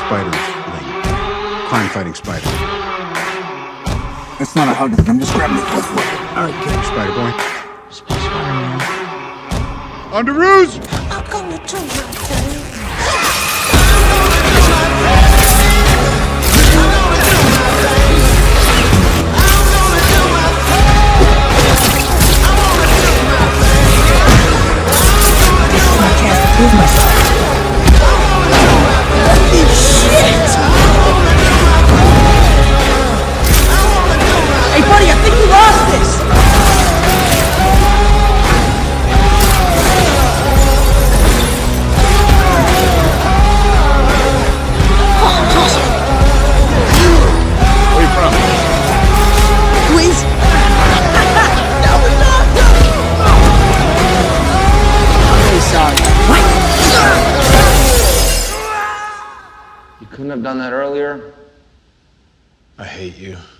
Spiderman. Crime-fighting spider. It's not a hug. I'm just grabbing the fourth foot. All right, kid. Spider-Boy. Spider-Man. On the ruse! I'm gonna do my thing. This is my chance to prove myself. Holy shit! Hey, buddy, I think you lost this. Where you from? Please. I'm really sorry. What? You couldn't have done that earlier? I hate you.